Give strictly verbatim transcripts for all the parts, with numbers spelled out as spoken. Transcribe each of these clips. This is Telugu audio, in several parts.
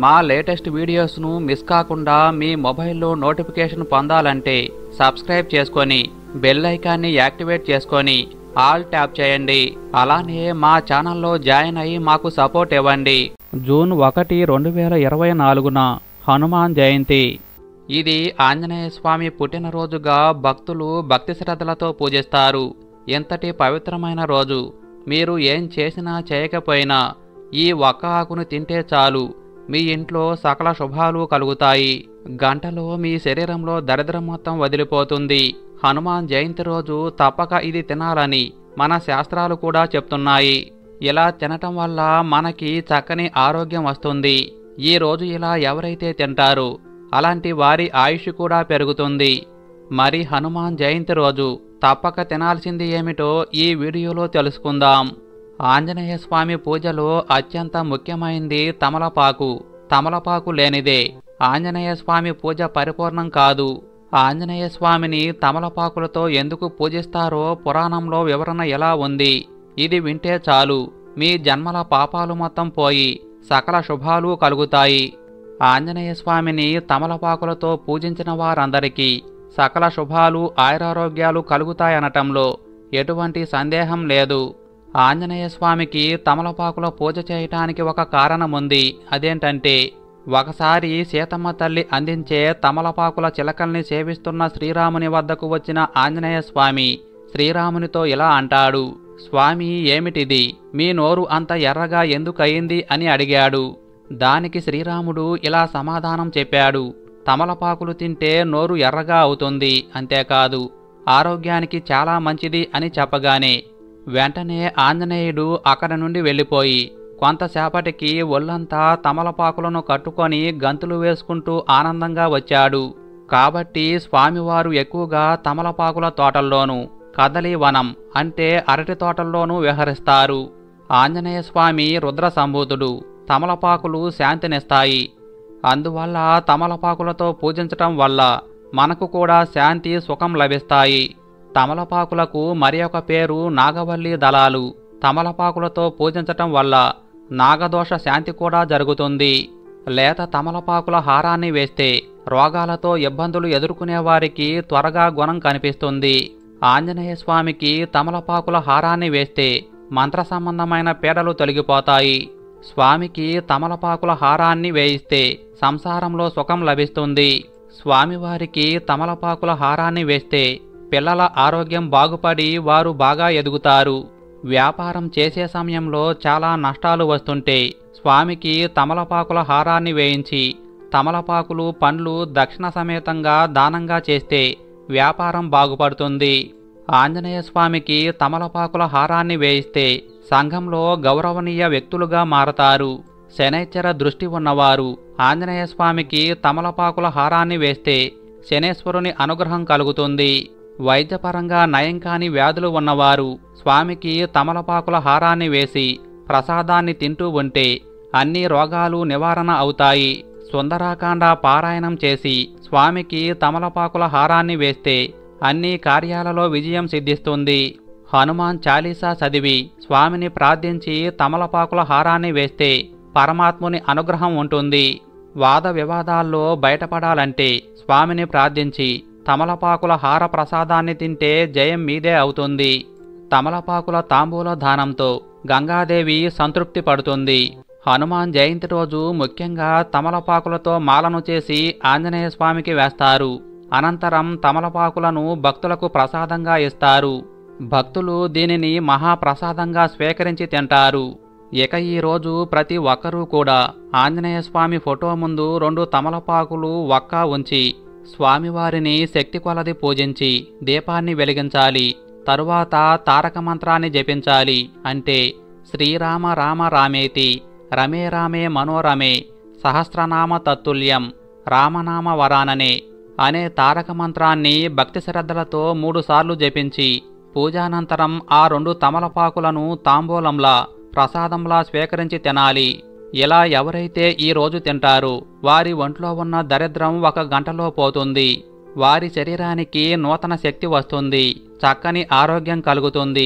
మా లేటెస్ట్ వీడియోస్ను మిస్ కాకుండా మీ మొబైల్లో నోటిఫికేషన్ పొందాలంటే సబ్స్క్రైబ్ చేసుకొని బెల్ ఐకాన్ని యాక్టివేట్ చేసుకొని ఆల్ ట్యాప్ చేయండి. అలానే మా ఛానల్లో జాయిన్ అయ్యి మాకు సపోర్ట్ ఇవ్వండి. జూన్ ఒకటి రెండు వేల ఇరవై నాలుగున హనుమాన్ జయంతి. ఇది ఆంజనేయ స్వామి పుట్టినరోజుగా భక్తులు భక్తి శ్రద్ధలతో పూజిస్తారు. ఎంతటి పవిత్రమైన రోజు. మీరు ఏం చేసినా చేయకపోయినా ఈ ఒక్క ఆకును తింటే చాలు మీ ఇంట్లో సకల శుభాలు కలుగుతాయి. గంటలో మీ శరీరంలో దరిద్రం మొత్తం వదిలిపోతుంది. హనుమాన్ జయంతి రోజు తప్పక ఇది తినాలని మన శాస్త్రాలు కూడా చెప్తున్నాయి. ఇలా తినటం వల్ల మనకి చక్కని ఆరోగ్యం వస్తుంది. ఈ రోజు ఇలా ఎవరైతే తింటారో అలాంటి వారి ఆయుష్ కూడా పెరుగుతుంది. మరి హనుమాన్ జయంతి రోజు తప్పక తినాల్సింది ఏమిటో ఈ వీడియోలో తెలుసుకుందాం. ఆంజనేయ స్వామి పూజలో అత్యంత ముఖ్యమైనది తమలపాకు. తమలపాకు లేనిదే ఆంజనేయ స్వామి పూజ పరిపూర్ణం కాదు. ఆంజనేయ స్వామిని తమలపాకులతో ఎందుకు పూజిస్తారో పురాణంలో వివరణ ఎలా ఉంది. ఇది వింటే చాలు మీ జన్మల పాపాలు మొత్తం పోయి సకల శుభాలు కలుగుతాయి. ఆంజనేయ స్వామిని తమలపాకులతో పూజించిన వారందరికీ సకల శుభాలు ఆయురారోగ్యాలు కలుగుతాయనటంలో ఎటువంటి సందేహం లేదు. ఆంజనేయ స్వామికి తమలపాకుల పూజ చేయటానికి ఒక కారణం ఉంది. అదేంటంటే ఒకసారి సీతమ్మ తల్లి అందించే తమలపాకుల చిలకల్ని సేవిస్తున్న శ్రీరాముని వద్దకు వచ్చిన ఆంజనేయ స్వామి శ్రీరామునితో ఇలా అంటాడు, స్వామి ఏమిటిది, మీ నోరు అంత ఎర్రగా ఎందుకయింది అని అడిగాడు. దానికి శ్రీరాముడు ఇలా సమాధానం చెప్పాడు, తమలపాకులు తింటే నోరు ఎర్రగా అవుతుంది, అంతేకాదు ఆరోగ్యానికి చాలా మంచిది అని చెప్పగానే వెంటనే ఆంజనేయుడు అక్కడ నుండి వెళ్ళిపోయి కొంతసేపటికి ఒళ్ళంతా తమలపాకులను కట్టుకొని గంతులు వేసుకుంటూ ఆనందంగా వచ్చాడు. కాబట్టి స్వామివారు ఎక్కువగా తమలపాకుల తోటల్లోనూ కదలీవనం అంటే అరటి తోటల్లోనూ విహరిస్తారు. ఆంజనేయ స్వామి రుద్ర సంభూతుడు. తమలపాకులు శాంతినిస్తాయి. అందువల్ల తమలపాకులతో పూజించటం వల్ల మనకు కూడా శాంతి సుఖం లభిస్తాయి. తమలపాకులకు మరి ఒక పేరు నాగవల్లి దళాలు. తమలపాకులతో పూజించటం వల్ల నాగదోష శాంతి కూడా జరుగుతుంది. లేత తమలపాకుల హారాన్ని వేస్తే రోగాలతో ఇబ్బందులు ఎదుర్కొనే వారికి త్వరగా గుణం కనిపిస్తుంది. ఆంజనేయ స్వామికి తమలపాకుల హారాన్ని వేస్తే మంత్ర సంబంధమైన పీడలు తొలగిపోతాయి. స్వామికి తమలపాకుల హారాన్ని వేయిస్తే సంసారంలో సుఖం లభిస్తుంది. స్వామివారికి తమలపాకుల హారాన్ని వేస్తే పిల్లల ఆరోగ్యం బాగుపడి వారు బాగా ఎదుగుతారు. వ్యాపారం చేసే సమయంలో చాలా నష్టాలు వస్తుంటే స్వామికి తమలపాకుల హారాన్ని వేయించి తమలపాకులు పండ్లు దక్షిణ సమేతంగా దానంగా చేస్తే వ్యాపారం బాగుపడుతుంది. ఆంజనేయ స్వామికి తమలపాకుల హారాన్ని వేయిస్తే సంఘంలో గౌరవనీయ వ్యక్తులుగా మారతారు. శనైశ్చర దృష్టి ఉన్నవారు ఆంజనేయ స్వామికి తమలపాకుల హారాన్ని వేస్తే శనేశ్వరుని అనుగ్రహం కలుగుతుంది. వైద్యపరంగా నయం కాని వ్యాధులు ఉన్నవారు స్వామికి తమలపాకుల హారాన్ని వేసి ప్రసాదాన్ని తింటూ ఉంటే అన్ని రోగాలు నివారణ అవుతాయి. సుందరాకాండ పారాయణం చేసి స్వామికి తమలపాకుల హారాన్ని వేస్తే అన్ని కార్యాలలో విజయం సిద్ధిస్తుంది. హనుమాన్ చాలీసా చదివి స్వామిని ప్రార్థించి తమలపాకుల హారాన్ని వేస్తే పరమాత్ముని అనుగ్రహం ఉంటుంది. వాద వివాదాల్లో బయటపడాలంటే స్వామిని ప్రార్థించి తమలపాకుల హార ప్రసాదాన్ని తింటే జయం మీదే అవుతుంది. తమలపాకుల తాంబూల దానంతో గంగాదేవి సంతృప్తి పడుతుంది. హనుమాన్ జయంతి రోజు ముఖ్యంగా తమలపాకులతో మాలను చేసి ఆంజనేయ స్వామికి వేస్తారు. అనంతరం తమలపాకులను భక్తులకు ప్రసాదంగా ఇస్తారు. భక్తులు దీనిని మహాప్రసాదంగా స్వీకరించి తింటారు. ఇక ఈ రోజు ప్రతి ఒక్కరూ కూడా ఆంజనేయ స్వామి ఫోటో ముందు రెండు తమలపాకులు ఒక్క ఉంచి స్వామివారిని శక్తి కొలది పూజించి దీపాన్ని వెలిగించాలి. తరువాత తారక మంత్రాన్ని జపించాలి. అంటే శ్రీరామ రామ రామేతి రమే రామే మనోరమే సహస్రనామ తత్తుల్యం రామనామ వరాననే అనే తారక మంత్రాన్ని భక్తి శ్రద్ధలతో మూడుసార్లు జపించి పూజానంతరం ఆ రెండు తమలపాకులను తాంబూలంలా ప్రసాదంలా స్వీకరించి తినాలి. ఇలా ఎవరైతే ఈ రోజు తింటారో వారి ఒంట్లో ఉన్న దరిద్రం ఒక గంటలో పోతుంది. వారి శరీరానికి నూతన శక్తి వస్తుంది. చక్కని ఆరోగ్యం కలుగుతుంది.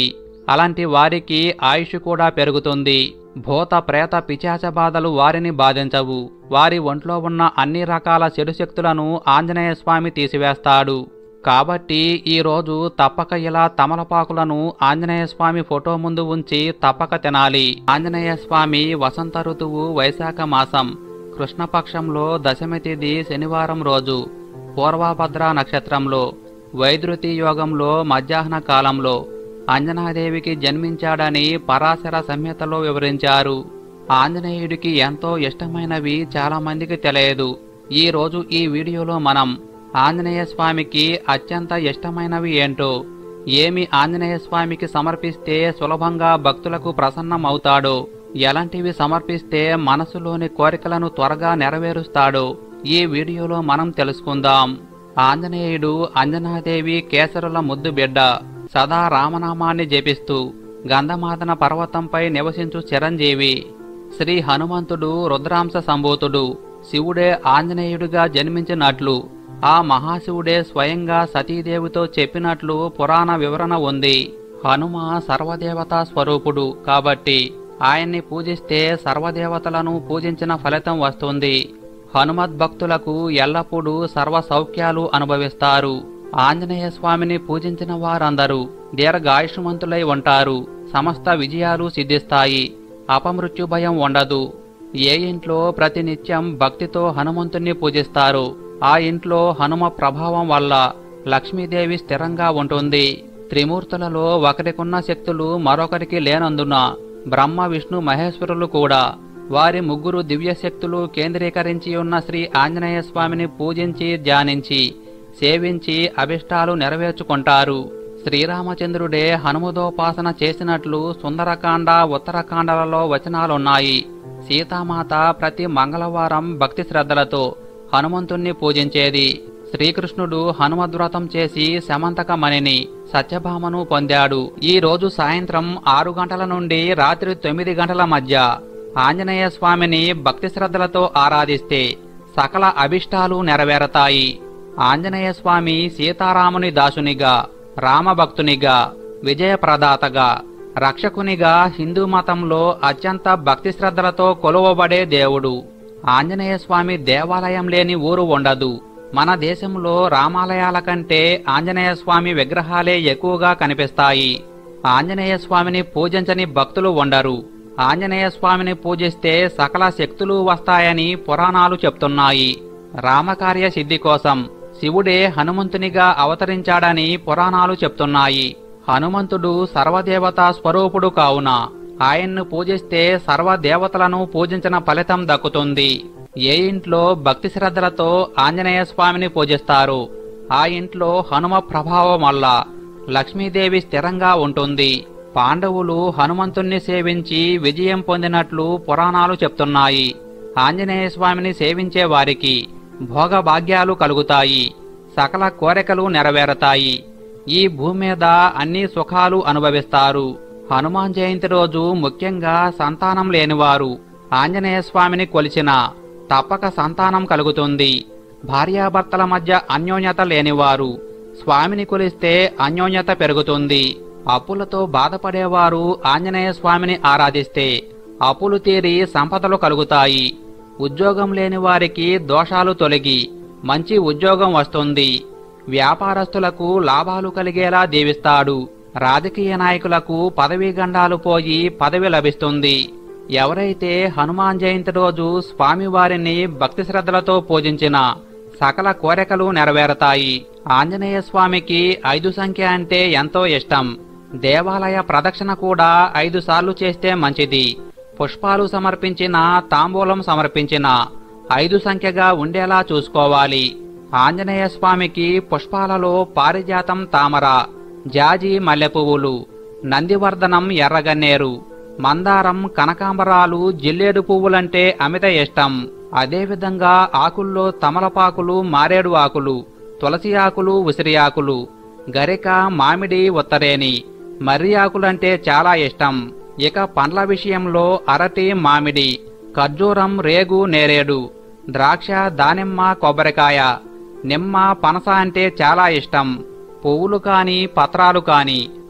అలాంటి వారికి ఆయుష్ కూడా పెరుగుతుంది. భూత ప్రేత పిశాచ బాధలు వారిని బాధించవు. వారి ఒంట్లో ఉన్న అన్ని రకాల చెడు శక్తులను ఆంజనేయ స్వామి తీసివేస్తాడు. కాబట్టి ఈరోజు తప్పక ఇలా తమలపాకులను ఆంజనేయ స్వామి ఫోటో ముందు ఉంచి తప్పక తినాలి. ఆంజనేయ స్వామి వసంత ఋతువు వైశాఖ మాసం కృష్ణపక్షంలో దశమి తిథి శనివారం రోజు పూర్వభద్ర నక్షత్రంలో వైద్యుతి యోగంలో మధ్యాహ్న కాలంలో అంజనాదేవికి జన్మించాడని పరాశర సంహితలో వివరించారు. ఆంజనేయుడికి ఎంతో ఇష్టమైనవి చాలా మందికి తెలియదు. ఈ రోజు ఈ వీడియోలో మనం ఆంజనేయ స్వామికి అత్యంత ఇష్టమైనవి ఏంటో, ఏమి ఆంజనేయ స్వామికి సమర్పిస్తే సులభంగా భక్తులకు ప్రసన్నం అవుతాడో, ఎలాంటివి సమర్పిస్తే మనసులోని కోరికలను త్వరగా నెరవేరుస్తాడో ఈ వీడియోలో మనం తెలుసుకుందాం. ఆంజనేయుడు అంజనాదేవి కేసరుల ముద్దు బిడ్డ. సదా రామనామాన్ని జపిస్తూ గంధమాదన పర్వతంపై నివసించు చిరంజీవి. శ్రీ హనుమంతుడు రుద్రాంశ సంభూతుడు. శివుడే ఆంజనేయుడిగా జన్మించినట్లు ఆ మహాశివుడే స్వయంగా సతీదేవితో చెప్పినట్లు పురాణ వివరణ ఉంది. హనుమ సర్వదేవతా స్వరూపుడు కాబట్టి ఆయన్ని పూజిస్తే సర్వదేవతలను పూజించిన ఫలితం వస్తుంది. హనుమద్భక్తులకు ఎల్లప్పుడూ సర్వ సౌఖ్యాలు అనుభవిస్తారు. ఆంజనేయ స్వామిని పూజించిన వారందరూ దీర్ఘాయుష్మంతులై ఉంటారు. సమస్త విజయాలు సిద్ధిస్తాయి. అపమృత్యు భయం ఉండదు. ఏ ఇంట్లో ప్రతినిత్యం భక్తితో హనుమంతుణ్ణి పూజిస్తారో ఆ ఇంట్లో హనుమ ప్రభావం వల్ల లక్ష్మీదేవి స్థిరంగా ఉంటుంది. త్రిమూర్తులలో ఒకరికున్న శక్తులు మరొకరికి లేనందున బ్రహ్మ విష్ణు మహేశ్వరులు కూడా వారి ముగ్గురు దివ్యశక్తులు కేంద్రీకరించి ఉన్న శ్రీ ఆంజనేయ స్వామిని పూజించి ధ్యానించి సేవించి అభిష్టాలు నెరవేర్చుకుంటారు. శ్రీరామచంద్రుడే హనుమదోపాసన చేసినట్లు సుందరకాండ ఉత్తరకాండలలో వచనాలున్నాయి. సీతామాత ప్రతి మంగళవారం భక్తి శ్రద్ధలతో హనుమంతుణ్ణి పూజించేది. శ్రీకృష్ణుడు హనుమద్వ్రతం చేసి శమంతకమణిని సత్యభామను పొందాడు. ఈ రోజు సాయంత్రం ఆరు గంటల నుండి రాత్రి తొమ్మిది గంటల మధ్య ఆంజనేయ స్వామిని భక్తి శ్రద్ధలతో ఆరాధిస్తే సకల అభిష్టాలు నెరవేరతాయి. ఆంజనేయ స్వామి సీతారాముని దాసునిగా, రామభక్తునిగా, విజయప్రదాతగా, రక్షకునిగా హిందూ మతంలో అత్యంత భక్తి శ్రద్ధలతో కొలువబడే దేవుడు. ఆంజనేయ స్వామి దేవాలయం లేని ఊరు ఉండదు. మన దేశంలో రామాలయాల కంటే ఆంజనేయ స్వామి విగ్రహాలే ఎక్కువగా కనిపిస్తాయి. ఆంజనేయ స్వామిని పూజించని భక్తులు ఉండరు. ఆంజనేయ స్వామిని పూజిస్తే సకల శక్తులు వస్తాయని పురాణాలు చెప్తున్నాయి. రామకార్య సిద్ధి కోసం శివుడే హనుమంతునిగా అవతరించాడని పురాణాలు చెప్తున్నాయి. హనుమంతుడు సర్వదేవతా స్వరూపుడు కావున ఆయన్ను పూజిస్తే సర్వదేవతలను పూజించిన ఫలితం దక్కుతుంది. ఏ ఇంట్లో భక్తి శ్రద్ధలతో ఆంజనేయ స్వామిని పూజిస్తారో ఆ ఇంట్లో హనుమ ప్రభావం వల్ల లక్ష్మీదేవి స్థిరంగా ఉంటుంది. పాండవులు హనుమంతుణ్ణి సేవించి విజయం పొందినట్లు పురాణాలు చెప్తున్నాయి. ఆంజనేయ స్వామిని సేవించే వారికి భోగభాగ్యాలు కలుగుతాయి. సకల కోరికలు నెరవేరతాయి. ఈ భూమి మీద అన్ని సుఖాలు అనుభవిస్తారు. హనుమాన్ జయంతి రోజు ముఖ్యంగా సంతానం లేనివారు ఆంజనేయ స్వామిని కొలిచిన తప్పక సంతానం కలుగుతుంది. భార్యాభర్తల మధ్య అన్యోన్యత లేనివారు స్వామిని కొలిస్తే అన్యోన్యత పెరుగుతుంది. అప్పులతో బాధపడేవారు ఆంజనేయ స్వామిని ఆరాధిస్తే అప్పులు తీరి సంపదలు కలుగుతాయి. ఉద్యోగం లేని వారికి దోషాలు తొలగి మంచి ఉద్యోగం వస్తుంది. వ్యాపారస్తులకు లాభాలు కలిగేలా దీవిస్తాడు. రాజకీయ నాయకులకు పదవీ గండాలు పోయి పదవి లభిస్తుంది. ఎవరైతే హనుమాన్ జయంతి రోజు స్వామివారిని భక్తి శ్రద్ధలతో పూజించిన సకల కోరికలు నెరవేరతాయి. ఆంజనేయ స్వామికి ఐదు సంఖ్య అంటే ఎంతో ఇష్టం. దేవాలయ ప్రదక్షిణ కూడా ఐదు సార్లు చేస్తే మంచిది. పుష్పాలు సమర్పించిన, తాంబూలం సమర్పించిన ఐదు సంఖ్యగా ఉండేలా చూసుకోవాలి. ఆంజనేయ స్వామికి పుష్పాలలో పారిజాతం తామర, జాజి మల్లెపువ్వులు, నందివర్ధనం ఎర్రగన్నేరు, మందారం కనకాంబరాలు జిల్లేడు పువ్వులంటే అమిత ఇష్టం. అదేవిధంగా ఆకుల్లో తమలపాకులు, మారేడు ఆకులు, తులసి ఆకులు, ఉసిరి ఆకులు, గరిక, మామిడి, ఉత్తరేని, మర్రి ఆకులంటే చాలా ఇష్టం. ఇక పండ్ల విషయంలో అరటి, మామిడి, ఖర్జూరం, రేగు, నేరేడు, ద్రాక్ష, దానిమ్మ, కొబ్బరికాయ, నిమ్మ, పనస అంటే చాలా ఇష్టం. పువ్వులు కాని, పత్రాలు కాని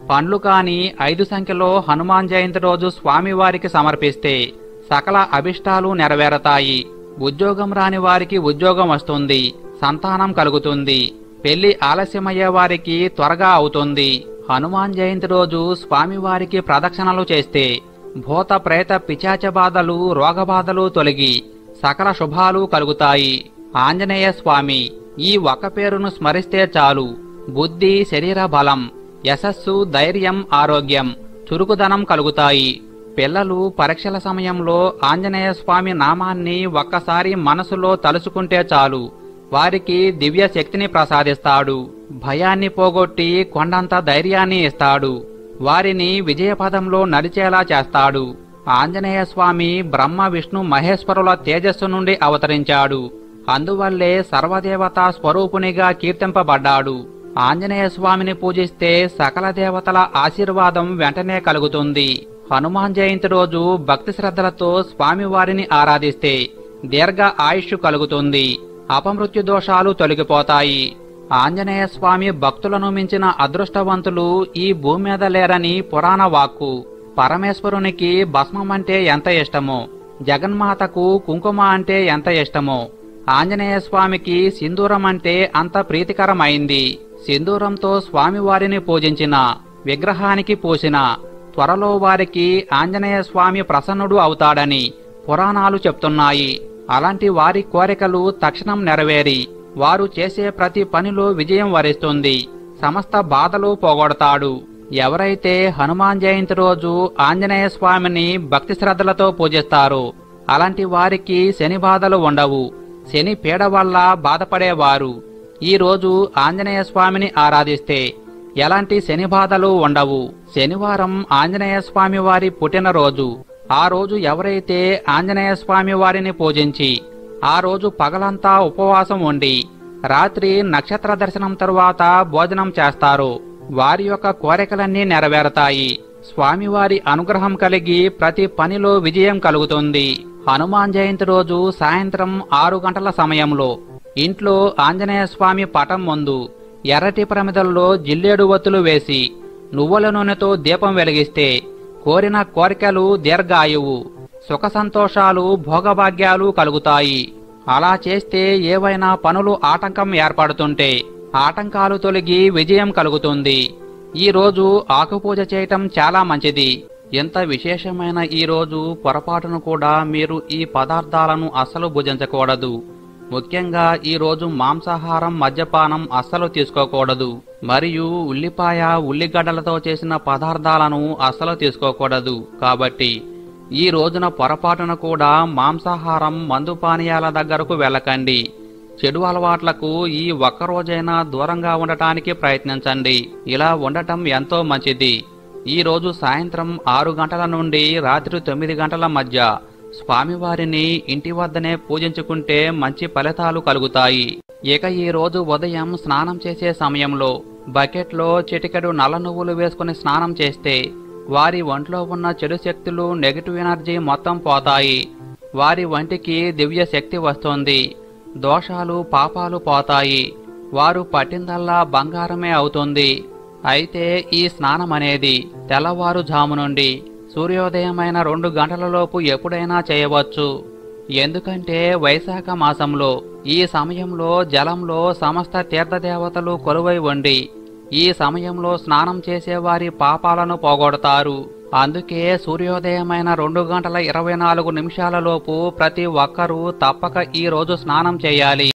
పండ్లు కాని ఐదు సంఖ్యలో హనుమాన్ జయంతి రోజు స్వామివారికి సమర్పిస్తే సకల అభిష్టాలు నెరవేరతాయి. ఉద్యోగం రాని వారికి ఉద్యోగం వస్తుంది, సంతానం కలుగుతుంది. పెళ్లి ఆలస్యమయ్యే వారికి త్వరగా అవుతుంది. హనుమాన్ జయంతి రోజు స్వామివారికి ప్రదక్షిణలు చేస్తే భూత ప్రేత పిశాచ బాధలు రోగబాధలు తొలగి సకల శుభాలు కలుగుతాయి. ఆంజనేయ స్వామి ఈ ఒక్క పేరును స్మరిస్తే చాలు బుద్ధి శరీర బలం యశస్సు ధైర్యం ఆరోగ్యం చురుకుదనం కలుగుతాయి. పిల్లలు పరీక్షల సమయంలో ఆంజనేయ స్వామి నామాన్ని ఒక్కసారి మనసులో తలుచుకుంటే చాలు వారికి దివ్య శక్తిని ప్రసాదిస్తాడు. భయాన్ని పోగొట్టి కొండంత ధైర్యాన్ని ఇస్తాడు. వారిని విజయపదంలో నడిచేలా చేస్తాడు. ఆంజనేయ స్వామి బ్రహ్మ విష్ణు మహేశ్వరుల తేజస్సు నుండి అవతరించాడు. అందువల్లే సర్వదేవతా స్వరూపునిగా కీర్తింపబడ్డాడు. ఆంజనేయ స్వామిని పూజిస్తే సకల దేవతల ఆశీర్వాదం వెంటనే కలుగుతుంది. హనుమాన్ జయంతి రోజు భక్తి శ్రద్ధలతో స్వామివారిని ఆరాధిస్తే దీర్ఘ ఆయుష్ కలుగుతుంది. అపమృత్యు దోషాలు తొలగిపోతాయి. ఆంజనేయ స్వామి భక్తులను మించిన అదృష్టవంతులు ఈ భూమి మీద లేరని పురాణ వాక్కు. పరమేశ్వరునికి భస్మం అంటే ఎంత ఇష్టమో, జగన్మాతకు కుంకుమ అంటే ఎంత ఇష్టమో, ఆంజనేయ స్వామికి సింధూరం అంటే అంత ప్రీతికరమైంది. సింధూరంతో స్వామివారిని పూజించిన విగ్రహానికి పూసిన త్వరలో వారికి ఆంజనేయ స్వామి ప్రసన్నుడు అవుతాడని పురాణాలు చెప్తున్నాయి. అలాంటి వారి కోరికలు తక్షణం నెరవేరి వారు చేసే ప్రతి పనిలో విజయం వరిస్తుంది. సమస్త బాధలు పోగొడతాడు. ఎవరైతే హనుమాన్ జయంతి రోజు ఆంజనేయ స్వామిని భక్తి శ్రద్ధలతో పూజిస్తారో అలాంటి వారికి శని బాధలు ఉండవు. శని పీడ వల్ల బాధపడేవారు ఈ రోజు ఆంజనేయ స్వామిని ఆరాధిస్తే ఎలాంటి శని బాధలు ఉండవు. శనివారం ఆంజనేయ స్వామి వారి పుట్టినరోజు. ఆ రోజు ఎవరైతే ఆంజనేయ స్వామి వారిని పూజించి ఆ రోజు పగలంతా ఉపవాసం ఉండి రాత్రి నక్షత్ర దర్శనం తరువాత భోజనం చేస్తారో వారి యొక్క కోరికలన్నీ నెరవేరతాయి. స్వామివారి అనుగ్రహం కలిగి ప్రతి పనిలో విజయం కలుగుతుంది. హనుమాన్ జయంతి రోజు సాయంత్రం ఆరు గంటల సమయంలో ఇంట్లో ఆంజనేయ స్వామి పటం ముందు ఎర్రటి ప్రమిదల్లో జిల్లేడు ఒత్తులు వేసి నువ్వుల నూనెతో దీపం వెలిగిస్తే కోరిన కోరికలు దీర్ఘాయువు సుఖ సంతోషాలు భోగభాగ్యాలు కలుగుతాయి. అలా చేస్తే ఏవైనా పనులు ఆటంకం ఏర్పడుతుంటే ఆటంకాలు తొలగి విజయం కలుగుతుంది. ఈ రోజు ఆకుపూజ చేయటం చాలా మంచిది. ఎంత విశేషమైన ఈ రోజు పొరపాటును కూడా మీరు ఈ పదార్థాలను అస్సలు భుజించకూడదు. ముఖ్యంగా ఈ రోజు మాంసాహారం మద్యపానం అస్సలు తీసుకోకూడదు. మరియు ఉల్లిపాయ ఉల్లిగడ్డలతో చేసిన పదార్థాలను అస్సలు తీసుకోకూడదు. కాబట్టి ఈ రోజున పొరపాటున కూడా మాంసాహారం మందు పానీయాల దగ్గరకు వెళ్ళకండి. చెడు అలవాట్లకు ఈ ఒక్కరోజైనా దూరంగా ఉండటానికి ప్రయత్నించండి. ఇలా ఉండటం ఎంతో మంచిది. ఈ రోజు సాయంత్రం ఆరు గంటల నుండి రాత్రి తొమ్మిది గంటల మధ్య స్వామివారిని ఇంటి వద్దనే పూజించుకుంటే మంచి ఫలితాలు కలుగుతాయి. ఇక ఈ రోజు ఉదయం స్నానం చేసే సమయంలో బకెట్లో చిటికెడు నల్ల నువ్వులు వేసుకుని స్నానం చేస్తే వారి ఒంట్లో ఉన్న చెడు శక్తులు నెగిటివ్ ఎనర్జీ మొత్తం పోతాయి. వారి వంటికి దివ్య శక్తి వస్తుంది. దోషాలు పాపాలు పోతాయి. వారు పట్టిందల్లా బంగారమే అవుతుంది. అయితే ఈ స్నానం అనేది తెల్లవారుజాము నుండి సూర్యోదయమైన రెండు గంటలలోపు ఎప్పుడైనా చేయవచ్చు. ఎందుకంటే వైశాఖ మాసంలో ఈ సమయంలో జలంలో సమస్త తీర్థదేవతలు కొలువై ఉండి ఈ సమయంలో స్నానం చేసేవారి పాపాలను పోగొడతారు. అందుకే సూర్యోదయమైన రెండు గంటల ఇరవై నాలుగు నిమిషాలలోపు ప్రతి ఒక్కరూ తప్పక ఈ రోజు స్నానం చేయాలి.